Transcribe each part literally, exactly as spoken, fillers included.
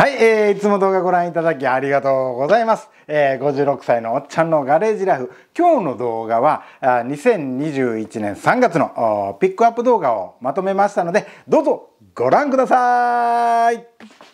はい、えー、いつも動画ご覧いただきありがとうございます。えー、ごじゅうろくさいのおっちゃんのガレージライフ。今日の動画はあにせんにじゅういちねんさんがつのピックアップ動画をまとめましたので、どうぞご覧ください。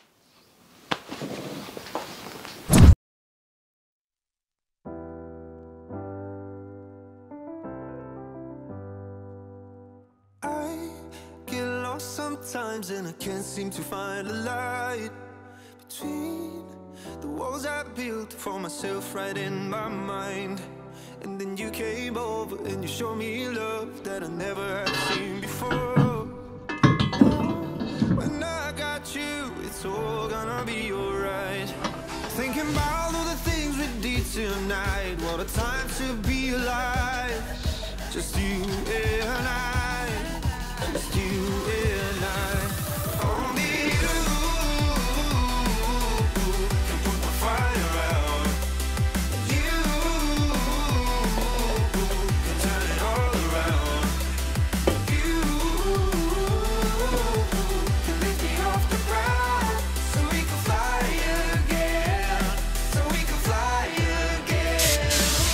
Sometimes and I can't seem to find a light between the walls I built for myself right in my mind. And then you came over and you showed me love that I never had seen before. When I got you, it's all gonna be alright. Thinking about all the things we did tonight. What a time to be alive. Just you and I. Just you and I. Only you can put the fire out. You can turn it all around. You can lift me off the ground, so we can fly again. So we can fly again.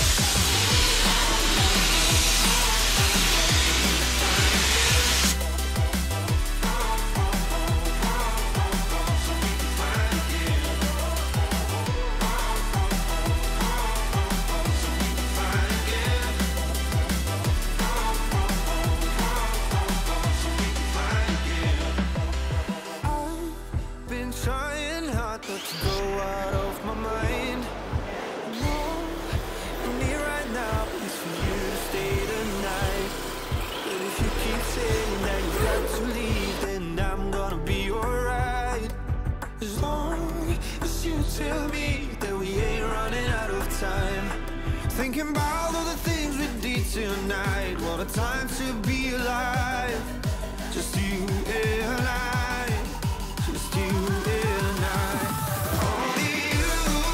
Trying hard not to go out of my mind. No, I'm here right now, it's for you to stay tonight. But if you keep saying that you got to leave, then I'm gonna be alright. As long as you tell me that we ain't running out of time. Thinking about all the things we did tonight. What a time to be alive. Just you and I. Just you and I. Only you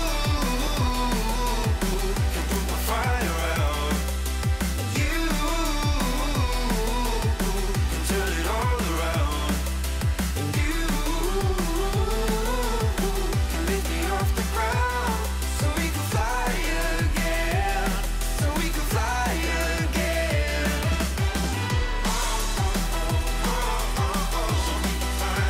can put my fire out. You can turn it all around. And you can lift me off the ground, so we can fly again. So we can fly again. So we can fly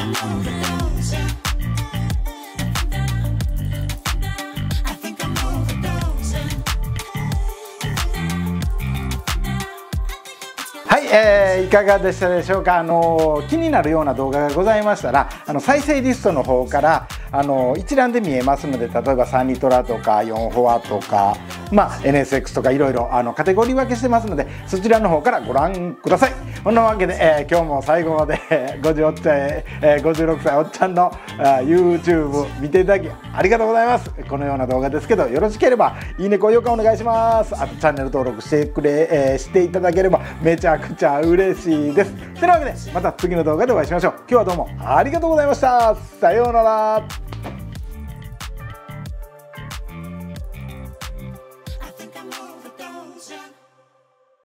はい、えー、いかがでしたでしょうか。あの気になるような動画がございましたら、あの再生リストの方からあの一覧で見えますので、例えばさんニトラとかよんフォアとか、まあ、エヌエスエックス とかいろいろあのカテゴリー分けしてますので、そちらの方からご覧ください。こんなわけで、えー、今日も最後までごじゅうおっちゃん、えー、ごじゅうろくさいおっちゃんの YouTube 見ていただきありがとうございます。このような動画ですけど、よろしければいいね、高評価お願いします。あとチャンネル登録してくれ、えー、していただければめちゃくちゃ嬉しいです。というわけでまた次の動画でお会いしましょう。今日はどうもありがとうございました。さようなら。